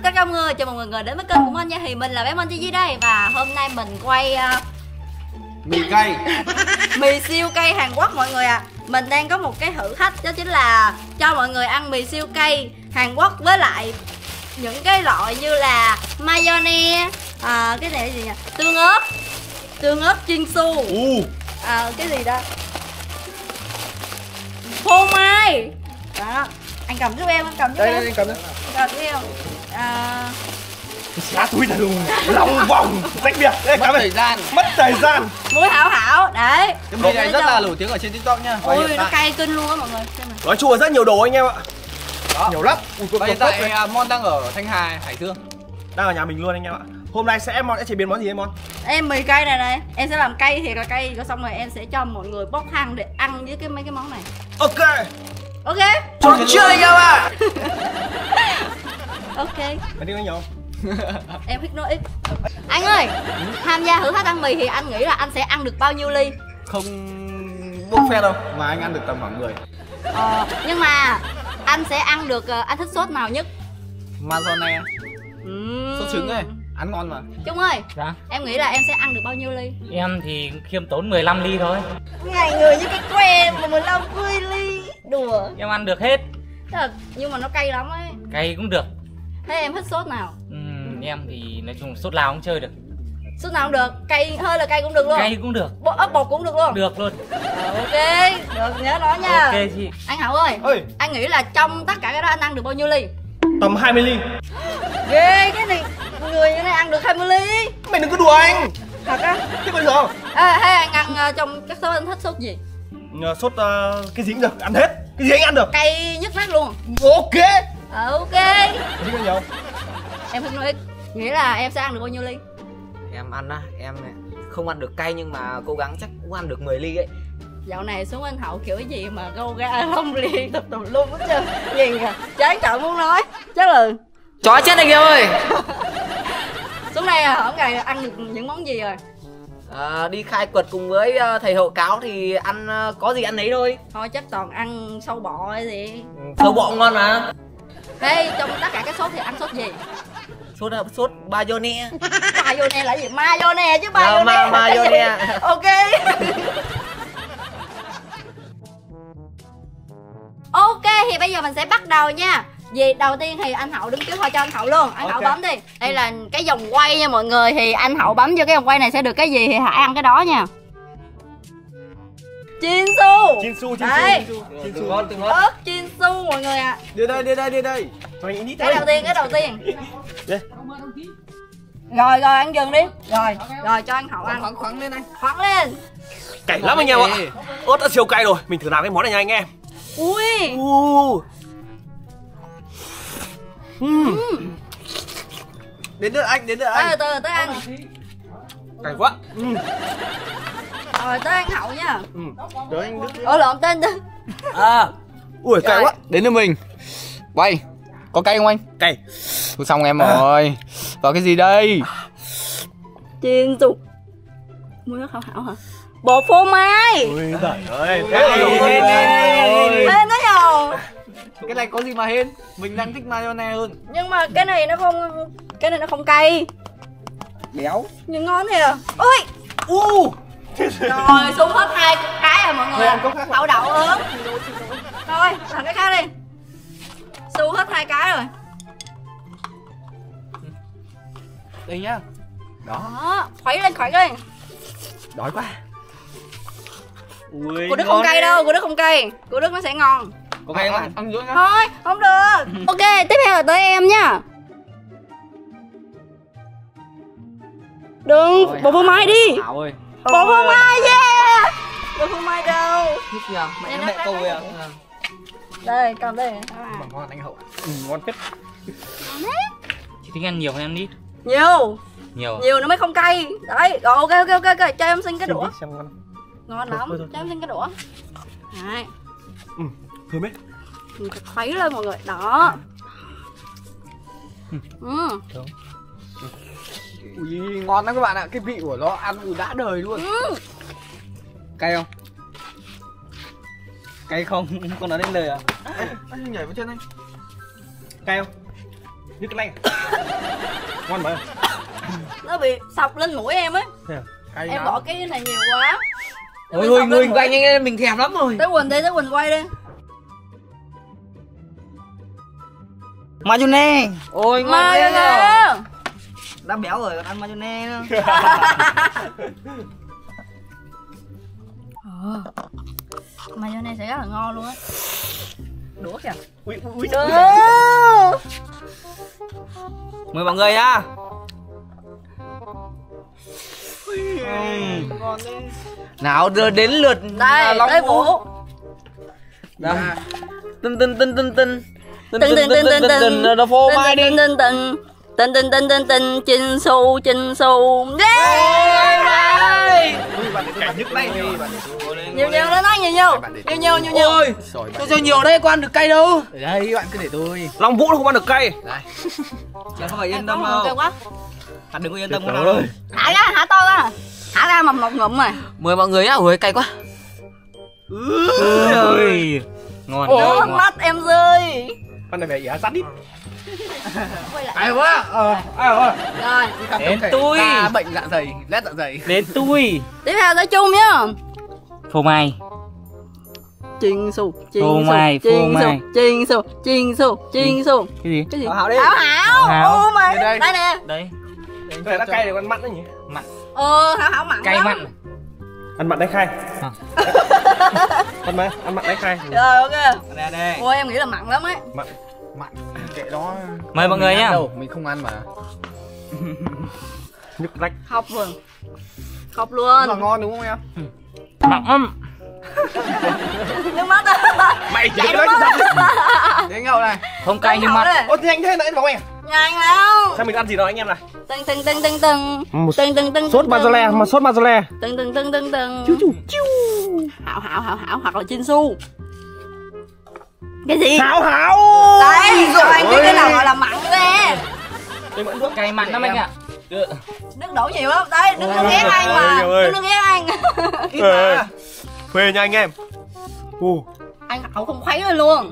tất cả mọi người, chào mọi người đến với kênh của mình nha. Thì mình là bé Mon TV đây. Và hôm nay mình quay mì cay mì siêu cay Hàn Quốc mọi người ạ. Mình đang có một cái thử thách, đó chính là cho mọi người ăn mì siêu cay Hàn Quốc với lại những cái loại như là mayonnaise, cái này gì nhỉ, tương ớt Chinsu, cái gì đó, phô mai đó. Anh cầm giúp em, anh cầm giúp em. Đây, anh cầm đấy. Cầm giúp em. Xá túi ra luôn, lòng vòng tách biệt. Đây, mất thời gian. Muối hảo đấy. Cái mì này rất là nổi tiếng ở trên TikTok nha. Ôi nó cay kinh luôn á mọi người. Xem này. Nói chung là rất nhiều đồ anh em ạ. Đó. Nhiều lắm. Và hiện tại Mon đang ở Thanh Hà, Hải Dương. Đang ở nhà mình luôn anh em ạ. Hôm nay Mon sẽ chế biến món gì em Mon? Em mì cay này em sẽ làm cay thiệt là cay, rồi xong rồi em sẽ cho mọi người bốc thang để ăn với mấy cái món này. Ok. Ok. Trò chơi anh em ạ. Ok. Anh đi với nhau. Em thích nói ít. Anh ơi, tham gia thử thách ăn mì thì anh nghĩ là anh sẽ ăn được bao nhiêu ly? Không buffet đâu, mà anh ăn được tầm khoảng 10. Nhưng mà anh sẽ ăn được, anh thích sốt nào nhất? Mayonnaise, sốt trứng ấy, ăn ngon mà. Trung ơi, dạ, em nghĩ là em sẽ ăn được bao nhiêu ly? em thì khiêm tốn 15 ly thôi. Ngày người như cái que mà 15 ly. Đùa. Em ăn được hết. Nhưng mà nó cay lắm ấy. Cay cũng được. Thế em thích sốt nào? Em thì nói chung sốt nào cũng chơi được. Sốt nào cũng được, cay hơi là cay cũng được luôn. Cay cũng được. Ớt bột cũng được luôn. Được luôn. Ok, được, nhớ đó nha. Ok chị. Anh Hậu ơi, anh nghĩ là trong tất cả cái đó anh ăn được bao nhiêu ly? Tầm 20 ly. Ghê, cái này người như này ăn được 20 ly. Mày đừng có đùa anh. Thật á? Thế bây giờ Thế anh ăn trong các sốt anh thích sốt gì? sốt cái gì cũng được, ăn hết. Cái gì anh ăn được. Cay nhất nát luôn. Ok. Ok. Đi với nhau. Em thích nói ít. Nghĩa là em sẽ ăn được bao nhiêu ly? Em ăn á, em không ăn được cay nhưng mà cố gắng chắc cũng ăn được 10 ly ấy. Dạo này xuống anh Hậu kiểu gì mà gâu ga lông liên tùm lum hết trơn. Nhìn kìa, chán chợ muốn nói. Chắc là Chó chết anh em ơi. xuống đây hổm ngày ăn được những món gì rồi? Đi khai quật cùng với thầy hộ cáo thì ăn có gì ăn đấy thôi. Thôi chắc toàn ăn sâu bọ hay gì. Sâu bọ ngon mà. Thế trong tất cả các sốt thì ăn sốt gì? Sốt mayonnaise. Mayonnaise là gì? Mayonnaise chứ mayonnaise. Mayonnaise. Ok. Ok, thì bây giờ mình sẽ bắt đầu nha. Vì đầu tiên thì anh Hậu đứng trước, thôi cho anh Hậu luôn. Anh Hậu bấm đi. Đây là cái vòng quay nha mọi người. Thì anh Hậu bấm vô cái vòng quay này sẽ được cái gì thì hãy ăn cái đó nha. Chinsu. Từng ngon. Ớt Chinsu mọi người ạ. Đưa đây. Cho anh ít Cái đầu tiên. Đây. Rồi anh dừng đi. Rồi cho anh Hậu ăn. Khoắn lên anh. Khoắn lên. Cay lắm anh em ạ. Ớt đã siêu cay rồi. Mình thử làm cái món này nha anh em. Ui. Đến lượt anh. Tới anh. Cay quá. Rồi tới anh Hậu nha. Rồi anh Đức. Lộn tên đi. Ui cay quá. Đến lượt mình. Quay. Có cay không anh? Cay. Thôi xong em rồi. Vào cái gì đây? Chinsu. Mua nó Hảo hả? Bột phô mai. Ui trời ơi. Hên đó nhờ. Cái này có gì mà hên? Mình đang thích mayonnaise hơn. Nhưng mà cái này nó không cay. Béo. Nhưng ngon thiệt à. Ui. Rồi xuống hết 2 cái rồi mọi người. Hậu đậu ớt. Thôi làm cái khác đi. Su hết 2 cái rồi. Đây nhá. Đó, khuấy lên. Đói quá. Ui. Của Đức không cay đâu, của Đức không cay. Của Đức nó sẽ ngon. Có cay không? Ăn dưới nhá. Thôi, không được. Ok, tiếp theo là tới em nha. Đừng, bột phô mai đi. Hảo ơi. Bột phô mai, yeah. Bột phô mai đâu? Thích gì à? Mẹ câu à? Đây, cầm đây. Ngon anh Hậu. Ngon phết. Chị thích ăn nhiều hay ăn ít? Nhiều nó mới không cay. Đấy, rồi ok, cho em xin cái đũa. Xem ngon. Ngon lắm, cho em xin cái đũa. Đấy. Thơm ấy. Mình phải khuấy lên mọi người. Đó. Ui, ngon lắm các bạn ạ. Cái vị của nó ăn đã đời luôn. Cay không? Cay không? Con nói lên lời à? Anh nhảy vào chân anh. Cay không? Như cái này. Ngon mà. Nó bị sọc lên mũi em ấy. Cay Em lắm. bỏ cái này nhiều quá. Ôi ôi người quay nhanh lên, mình thèm lắm rồi. Tới Quỳnh đi, tới Quỳnh quay đi. Mayonnaise. Ôi ngon thế nhờ. Mayonnaise. Đã béo rồi còn ăn mayonnaise nữa. Mayonnaise sẽ rất là ngon luôn á. Đũa kìa. Ui ui. Mời mọi người nhá. Ngon đấy. Nào đưa đến lượt Đây, Long tới Vũ. Vũ. Đây. Dạ. Tân tân tân tân tân. Tân tân tân tân tân. Nó phô mai đi. Tân tân tân tân tân tân tân tân Chinh Xu Chinh Xu. Yeah. Ui bạn để cay nhức tay nhiều. Nhiều nhiều nó nói nhiều nhiều. Nhiều. Ôi, tôi cho nhiều đây, có ăn được cay đâu. Đây bạn cứ để tôi. Long Vũ nó không ăn được cay. Đây. Chẳng không phải yên Em tâm có đâu. một quá. Bạn đừng có yên tâm Trời không ơi. nào. Thả ra, thả to ra. Thả ra một ngụm rồi. Mời mọi người nhá. Ôi cay quá. Ôi, ngon. Ủa, ngon. mắt em rơi. Con này phải ỉa sắt ít. Quay lại. Cay quá. Rồi. Đến tôi. Bệnh dạ dày, lét dạ dày. Đến tôi. Tiếp theo tới Chung nhá. Phô mai. Chinh Xu, Phô Chinh mai, Xu, phô Chinh Xu, mai. Chinh Xu, Chinh Xu, Chinh Xu. Cái gì? Cái gì? Hảo đi. Hảo Hảo. Hảo. Ô mày. Đây. Đây nè. Đấy, Cái này đã cay thì con mặn đấy nhỉ? mặn, Hảo Hảo mặn cay lắm. mặn. Ăn mặn đấy khai. À. Ăn mà, ăn mặn đấy khai. Rồi ok. Đây đây. Ôi em nghĩ là mặn lắm ấy. Mặn. Mặn. Kệ đó. Mời mọi người Mình ăn nhá. đâu, mình không ăn mà. Nhức rách. Khóc luôn. Khóc Mà luôn. ngon đúng không em? Mặn lắm. Nước mắt. Mày chỉ Chạy cái nước đó chứ mắt. sao? Thế anh Hậu này. Không cay nhưng mặn. Ô thì anh thế nãy bảo mày. Nhanh nào. Sao mình ăn gì đó anh em này? Tưng tưng tưng tưng tưng. Một Tưng tưng tưng. sốt mozzarella mà sốt mozzarella. Tưng tưng tưng tưng tưng. Chiu. Hảo hoặc là Chinh Xu. Cái gì? Hảo Hảo. Đấy, cho anh biết cái nào gọi là mặn ra. Em vẫn Cay mặn lắm anh ạ. Nước đổ nhiều lắm. Đấy, đừng có ghét anh mà. Ôi, ơi. Đừng có ghét anh. Ít mà. Phê nha anh em. Anh Hậu không khuấy lên luôn.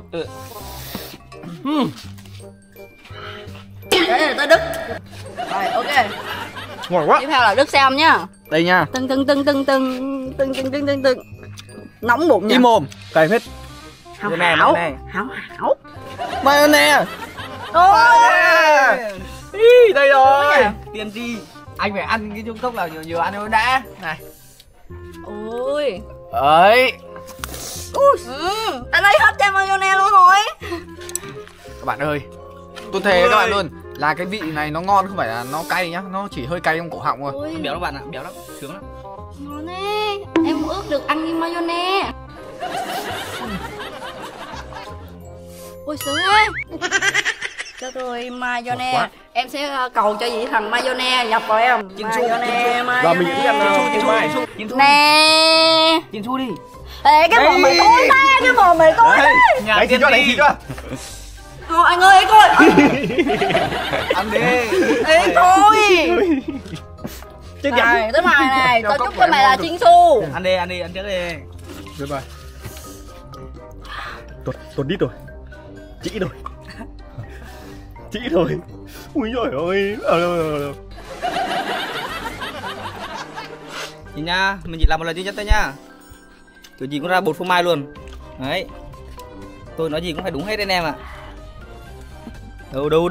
Đấy là tới Đức. Rồi, ok. Ngon quá. Tiếp theo là Đức Sam nhá. Đây nha. Tưng tưng tưng tưng tưng tưng tưng tưng tưng tưng. Nóng bụng nha. Im mồm. Cay phết. Hảo Cái này, Hảo. cái này. Hảo Hảo. Mayonnaise. Ôi. Ý, đây rồi. Ôi. Tiên tri. Anh phải ăn cái trung cốc nào nhiều ăn cho đã. Này. Ôi. Đấy. Anh lấy hết chai mayonnaise luôn rồi. Các bạn ơi. Tôi thề với các bạn luôn là cái vị này nó ngon, không phải là nó cay nhá, nó chỉ hơi cay trong cổ họng thôi. Ôi. Béo lắm bạn ạ, béo lắm, sướng lắm. Ngon đấy. Em ước được ăn như mayonnaise. Ôi sướng ấy. Cho tôi mayonnaise. Em sẽ cầu cho vị thần mayonnaise nhập vào em. Mayonnaise, Và mình cũng ăn mayonnaise. phô mai. Nè. Chín Chu đi. Ê cái mồm mày tối ta, cái mồm mày tối đấy. Đấy thì cho, đấy thì cho. Thôi anh ơi, coi. Ăn đi. Ê thôi. Chết Này, tới mày này, Cho tao cốc chúc của cho em mày là ngon Chinh Xu. Ăn đi, ăn trước đi. Được rồi. Tuột đít rồi. Chỉ rồi. Chỉ rồi. Ui giời ơi. Nhìn nha, mình chỉ làm một lần duy nhất thôi nha. Kiểu gì cũng ra bột phô mai luôn. Đấy. Tôi nói gì cũng phải đúng hết anh em ạ. Đâu.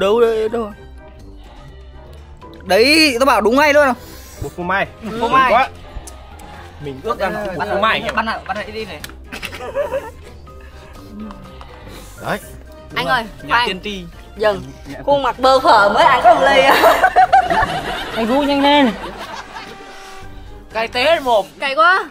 Đấy, tôi bảo đúng ngay luôn. Bột phô mai. Phô mai. Quá. Mình ước ăn bột phô mai. Bắt lại đi này. Đấy. Anh ơi, Nhà khoan, tiên tri. dừng. Khuôn mặt bơ phờ mới ăn có một ly. Anh Vũ nhanh lên. Cay té mồm. Cay quá.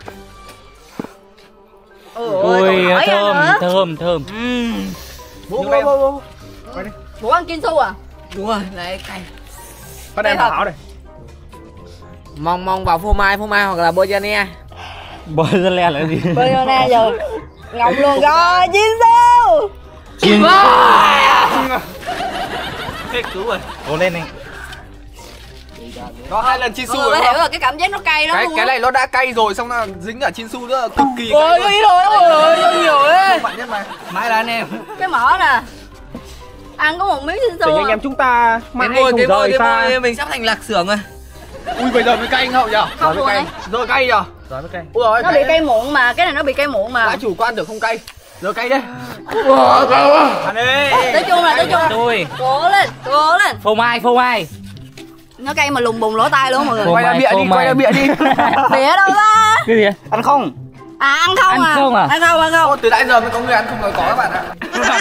Ôi, thơm. Vũ. Vũ ăn Chinh Xu à? Đúng rồi, đấy cay. Bắt em Hảo này. Mong vào phô mai hoặc là Boyane. Bôi ra le là gì? Mayonnaise giờ ngọc luôn rồi, Chinh Xu. Chinh. Hết cứu rồi. Cố lên anh. Có 2 lần Chinsu Mọi rồi người đúng hiểu không? rồi, cái cảm giác nó cay lắm luôn Cái á. này nó đã cay rồi, xong là dính ở Chinsu nữa, cực kỳ cay Ôi, luôn. ý rồi, ôi nhiều đấy. Bạn nhất mà. Mãi là anh em. Cái mỡ nè. Ăn có một miếng Chinsu Tình anh à. em chúng ta mãi Cái không rời xa. môi mình sắp thành lạc xưởng rồi. Ui bây giờ mới cay anh Hậu nhở? Không luôn đấy. Giờ cay nhở? Rồi mới cay. Ui rồi, Nó bị cay muộn mà, cái này nó bị cay muộn mà. đã chủ quan được không cay. Giờ cay đây. Ăn đi. Nói chung là Tôi cố lên. phô mai. Nó cay mà lùng bùng lỗ tai luôn mọi người. Phô Quay ra mai, bịa phô đi, mai. quay ra bịa đi. Bịa đâu ra? Cái gì? Ăn không? À ăn không Ăn à? không à? Ăn không. Từ nãy giờ mới có người ăn không nói có các bạn ạ.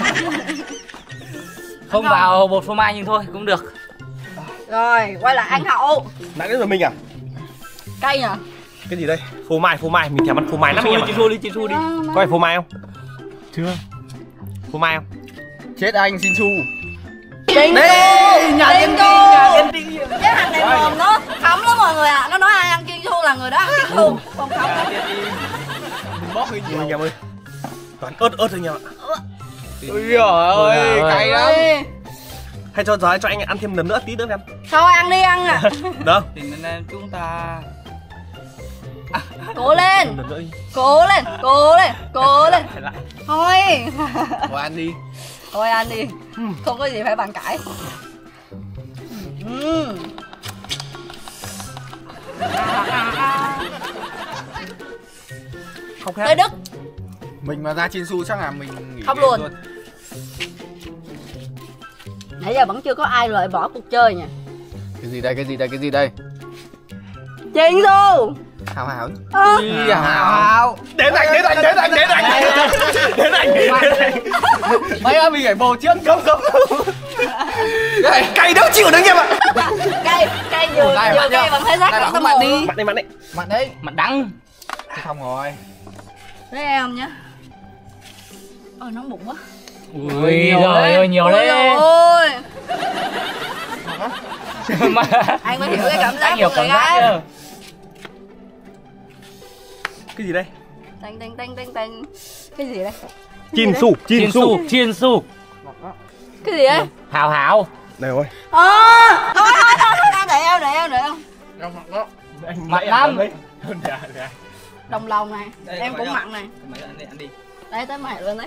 Không vào bột phô mai nhưng thôi cũng được. Rồi, quay lại ăn Hậu. Nãy đến rồi mình à? Cay nhỉ? Cái gì đây? Phô mai, mình thèm ăn phô mai lắm anh em ạ. Chinsu đi. Có phải phô mai không? Chưa. Phô mai không? Chết anh xin chu. Chinsu. Nhà tiên tri. Cái thằng này mồm nó khắm lắm mọi người ạ. Nó nói ai ăn Chinsu là người đó ăn Chinsu. Không khắm lắm. Bóp hình anh em ơi. Toàn ớt anh em ạ. Ôi giời ơi, cay lắm. Hay cho anh ăn thêm lần nữa tí nữa em. Thôi ăn đi ăn à. Được. Tình anh em chúng ta. Cố lên. Lần nữa đi. Cố lên. Thôi. Thôi ăn đi. Thôi ăn đi. Không có gì phải bàn cãi. Không Tới khác. Đức. Mình mà ra Chinsu chắc là mình nghỉ Không game luôn. Nãy giờ vẫn chưa có ai loại bỏ cuộc chơi nha. Cái gì đây? Chinsu. Hào hào. Ơ. Hào. Đến anh. Mấy ơi mình phải bầu trước. Không. Cay đâu chịu được anh em ạ. Cay vừa cay bằng thấy rác trong tâm hồn luôn. Mặn đi. Mặn đấy. Mặn đắng. Xong rồi. Đấy em nhá. Nóng bụng quá. Ui giời ơi nhiều đấy. Ôi. Mà Anh mới hiểu cái cảm giác anh hiểu của cảm người giác gái. chưa? Cái gì đây? Tanh. Cái gì đây? Chinsu. Chinsu. Cái gì đấy? Hào. Này ơi. Thôi để em. Mặn lắm. Đồng lòng này. Đây, Em gọi cũng nhau. mặn này. Mày ăn đi. Đấy tới mày luôn đấy.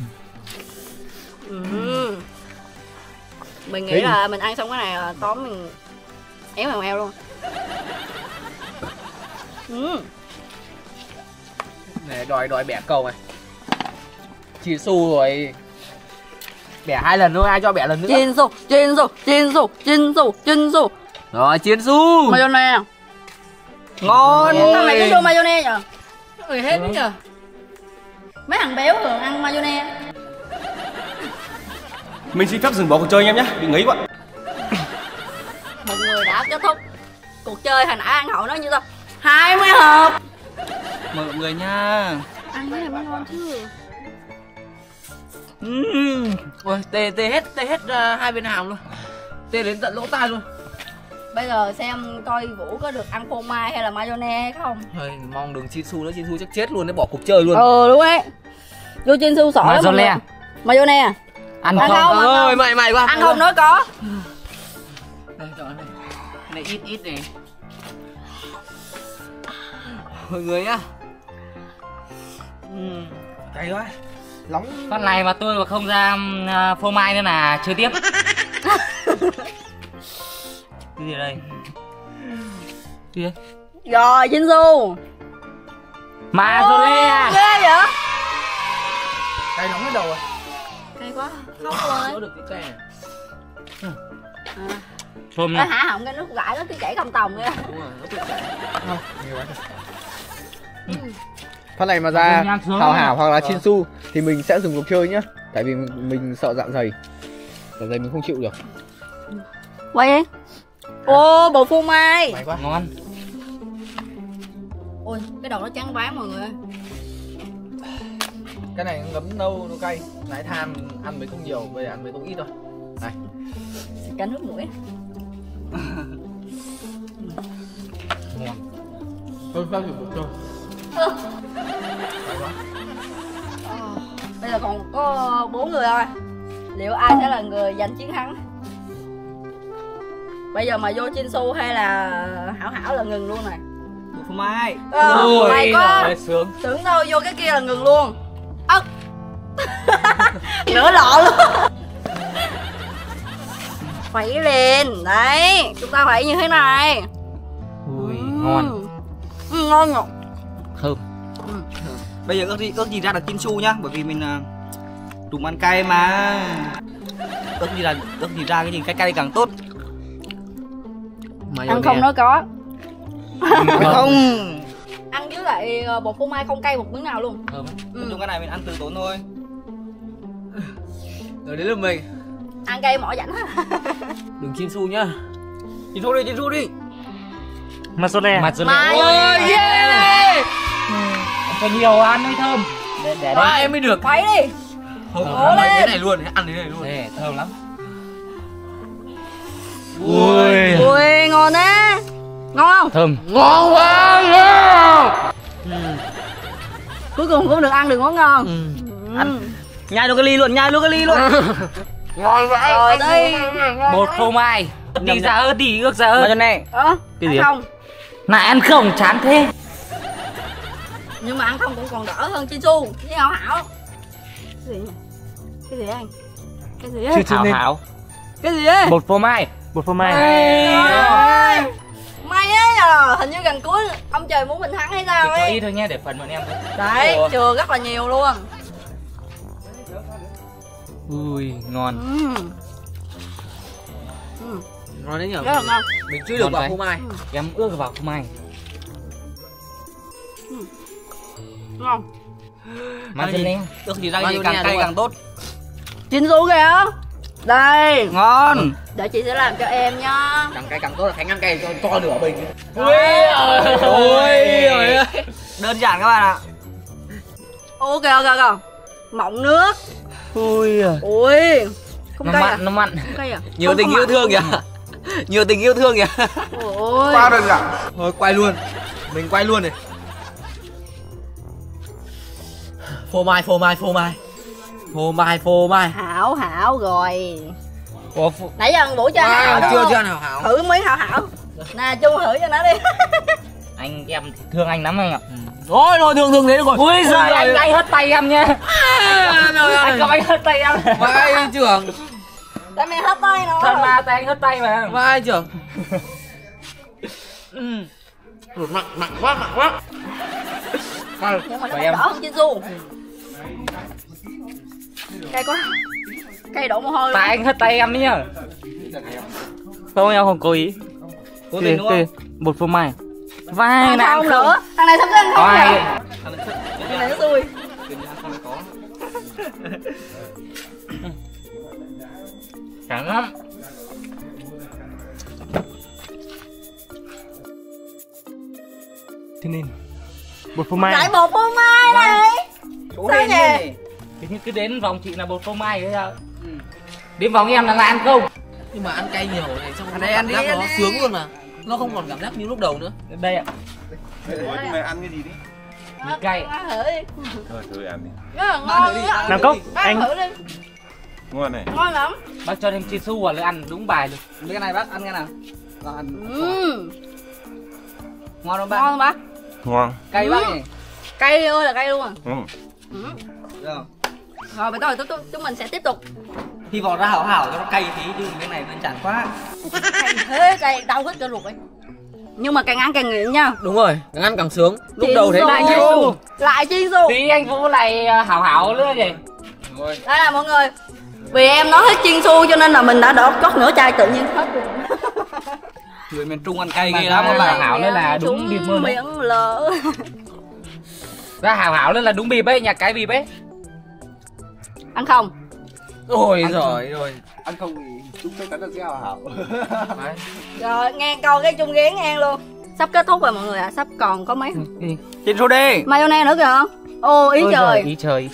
Mình nghĩ là mình ăn xong cái này là tóm mình éo eo luôn. Này đòi bẻ cầu này. Chinsu rồi. Bẻ 2 lần thôi, ai cho bẻ lần nữa. Chinsu. Rồi Chinsu. Mayonnaise. Ngon. Sao mày cứ vô mayonnaise nhờ? Người hết đấy nhờ. Mấy thằng béo thường ăn mayonnaise. Mình xin phép dừng bỏ cuộc chơi anh em nhé. Bị ngấy quá. Một người đã kết thúc cuộc chơi. Hồi nãy ăn Hậu nói như sao 20 hộp. Mời mọi người nha. Ăn cái này mới ngon chứ. Ôi, tê hết hai bên hàm luôn. Tê đến tận lỗ tai luôn. Bây giờ xem coi Vũ có được ăn phô mai hay là mayonnaise hay không. Thôi, mong đừng Chinsu nữa, Chinsu chắc chết luôn đấy, bỏ cuộc chơi luôn. Đúng đấy. Vô Chinsu sỏi lắm mọi người. Mayonnaise à? Ăn Ăn không? không? Ôi, mày quá. Ăn không nói có. Đây, chọn này. Cái này ít này. Mọi người nhá. Cay quá. Nóng. Con này mà tôi mà không ra phô mai nữa là chơi tiếp. Cái gì đây? Cái gì? Rồi Chinsu. Mazolea. Ghê vậy? Cay nóng hết đầu rồi. Cay quá. Khóc luôn Đỡ ấy. được cái cay này. Thơm Nó này. hả họng cái nước gãi nó cứ chảy không tòng kìa. Đúng rồi, nó tự chảy. Nhiều quá rồi. Phát này mà ra hào hoặc là Chinsu thì mình sẽ dừng cuộc chơi nhá. Tại vì mình sợ dạ dày. Dạ dày mình không chịu được. Quay đi. Ô bột phô mai. May quá. Ngon. Ôi cái đầu nó trắng váng mọi người ơi. Cái này ngấm nâu nó cay. Nãy than ăn mới không nhiều, bây giờ ăn mới không ít thôi. Này. Cả nước mũi. Ngon. Thôi sao dừng cuộc chơi. Bây giờ còn có 4 người thôi. Liệu ai sẽ là người giành chiến thắng? Bây giờ mà vô Chinsu hay là Hảo là ngừng luôn này. Bột phô mai. Mày có sướng. tưởng đâu vô cái kia là ngừng luôn. Nửa lọ luôn. Khuấy lên. Đấy, chúng ta khuấy như thế này. Ui, ngon. Ngon nhỉ. Thơm. Bây giờ ước gì ra được Chinsu nhá, bởi vì mình trùng ăn cay mà. Ước gì ra cái gì cay cay càng tốt. Ăn không nói có. Không. Ăn với lại bột phô mai không cay một miếng nào luôn. Thơm. Nói chung cái này mình ăn từ tốn thôi. Rồi đến lượt mình. Ăn cay mỏ rảnh. Đừng Chinsu nhá. Chinsu đi. Masole. Ôi Yeah. Cho nhiều ăn mới thơm. Để đây. Em mới được. Khuấy đi. Không, Cố ăn lên. cái này luôn, ăn cái này luôn. Đây, thơm lắm. Ui. Ui, ngon á. Ngon không? Thơm. Ngon quá. Cuối cùng cũng được ăn được món ngon. Nhai luôn cái ly luôn, Ngon vậy. Rồi đây. Bột phô mai. Đi ra ớt đi, ước ra Mà ớt. cho này. Cái gì? Ăn không? Này ăn không chán thế. Nhưng mà ăn không cũng còn đỡ hơn Chinsu với Hảo Hảo. Cái gì nhỉ? Cái gì anh? Cái gì ấy? Hảo hảo. Cái gì ấy? Bột phô mai. Bột phô mai. Trời. May ấy à, hình như gần cuối ông trời muốn mình thắng hay sao Cho ấy. ít thôi nha, để phần bọn em thôi. Đấy, chừa rất là nhiều luôn. Ui, ngon. Ngon đấy nhỉ. Rất là ngon. Mình chưa được Ngon vào vậy. phô mai. Em ước vào phô mai. Ngon. Masole. Ước gì ra cái gì càng cay càng tốt. Chinsu kìa. Đây. Ngon. Để chị sẽ làm cho em nha. Càng cay càng tốt là Khánh ăn cay cho nửa bình. Ui Ôi. Đơn giản các bạn ạ. Ok ok. Mọng nước. Ui. Ui. Không Nó cay à? mặn, nó mặn. Không cay à? Nhiều Không, tình không yêu mặn. thương kìa. Nhiều tình yêu thương kìa. Ôi. Thôi quay luôn. Mình quay luôn này. Phô mai. Hảo Hảo rồi. Ủa, Nãy giờ ăn Vũ cho Hảo Hảo. Chưa ăn Hảo. Thử miếng Hảo Hảo. Nè Chu thử cho nó đi. anh em thương anh lắm anh ạ. Thôi thương thế được rồi. Ui giời, anh hất tay em nha. Anh cầm anh hất tay em. Vai trưởng. Tại mày hết tay nó. Thật mà, tay anh hất tay mà. Vai trưởng. Nặng quá. Nhưng mà nó Của còn em. đỡ hơn Chinsu. Cay quá. Cay đổ mồ hôi luôn. Tay anh hất tay em đấy nhá. Không, em không cố ý. Cố tình đúng không? Bột phô mai. Vai này Không ăn nữa. Thằng này sắp tới ăn không Vai. rồi. Cái này nó xui. Chẳng lắm. Thế nên bột phô mai. Lại bột phô mai này. Cố Sao lên nhỉ? đi. Thế nhưng cứ đến vòng chị là bột phô mai thế sao? Đến vòng em là ăn không? Nhưng mà ăn cay nhiều này xong Ăn đây, ăn đi, nó ăn đi. sướng luôn mà. Nó không còn cảm giác như lúc đầu nữa. Đây ạ. Ủa, chúng mày ăn cái gì đi? Mì cay. Ăn thử đi. Thôi thử ăn đi. Rất là ngon. Làm cốc. Ăn thử đi. Ngon này. Ngon lắm. Bác cho thêm Chinsu vào là ăn đúng bài luôn. Cái này bác ăn cái nào? Rồi ăn. Ngon không bác? Ngon không bác? Ngon. Cay bác nhỉ? Cay ơi là cay luôn à. Rồi. Rồi bây giờ chúng mình sẽ tiếp tục. Hy vọng ra hảo cho nó cay tí chứ cái này đơn giản quá. Cay thế cay đau hết cả ruột ấy. Nhưng mà càng ăn càng nghiện nha. Đúng rồi, càng ăn càng sướng. Lúc Chinsu. đầu thấy Lại Chinsu. Lại Chinsu. Tí anh Vũ lại hảo nữa gì. Đây là mọi người. Vì em nói hết Chinsu cho nên là mình đã đổ cốc nửa chai tự nhiên hết rồi. Người miền Trung ăn cay Mà ghê lắm các ra bạn. hảo nên là đúng bịp luôn đấy. Miệng lỡ. Ra hảo nên là đúng bịp ấy, nhà cái bịp ấy. Ăn không? Ôi giời ơi. Ăn không thì chúng tôi cắn được cái hảo. Rồi nghe câu cái chung ghén ngang luôn. Sắp kết thúc rồi mọi người ạ, sắp còn có mấy Chinsu đi. mayonnaise nữa kìa. Ô ý Ôi trời. giời, ý trời.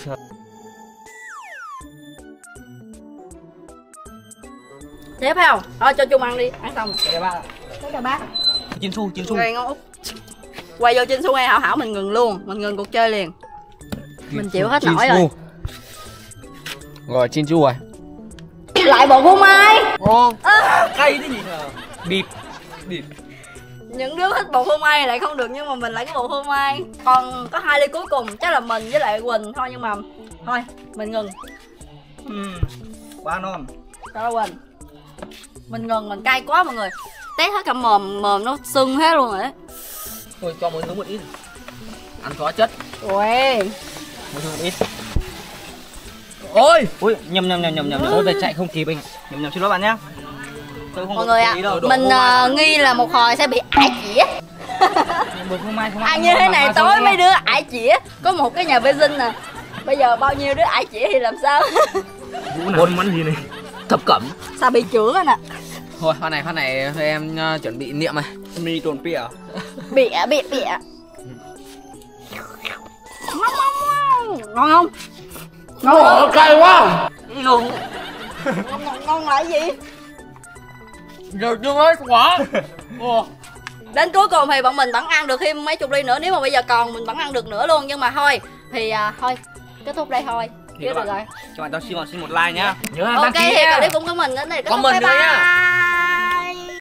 Tiếp không? Thôi cho Chung ăn đi, ăn xong. Đây bác. Tất cả bác. Chinsu. Rồi ngon Út. Quay vô Chinsu hay Hảo Hảo mình ngừng luôn, mình ngừng cuộc chơi liền. Mình chịu hết nổi rồi. Rồi Chinsu rồi. Lại bộ phô mai. Cay thế nhỉ? Bịp. Những đứa thích bộ phô mai lại không được nhưng mà mình lại cái bộ phô mai. Còn có 2 ly cuối cùng chắc là mình với lại Quỳnh thôi nhưng mà thôi mình ngừng. Quá ngon. Cho Quỳnh. Mình ngừng, mình cay quá mọi người. Tét hết cả mồm nó sưng hết luôn rồi đấy. Thôi cho mỗi thứ một ít. Ăn có chất. Ui. Mỗi thứ một ít. Ôi. Ui, nhầm. Thôi về chạy không kịp anh ạ. Nhầm xin lỗi bạn nhá. Tôi không Mọi có người ý đâu. mình nghi là một hồi sẽ bị ải chĩa. Bột phô mai không Ăn như thế này tối mấy đứa ải chĩa. Có một cái nhà vệ sinh nè. Bây giờ bao nhiêu đứa ải chĩa thì làm sao? Bốn món gì này? Thập cẩm. Sao bị chữa nè. Thôi phát này thôi em chuẩn bị niệm này. Mì trộn pịa. Bịa. Ngon không? Ngon. Cay quá. Ngon là cái gì? Giờ chưa hết quá. Đến cuối cùng thì bọn mình vẫn ăn được thêm mấy chục ly nữa. Nếu mà bây giờ còn mình vẫn ăn được nữa luôn. Nhưng mà thôi thì thôi kết thúc đây thôi. Biết được rồi. Cho bạn tao xin một like nhá. Nhớ đăng Ok ký thì nha. clip cũng của mình đến đây. Kết thúc, Comment bye nữa nha. bye.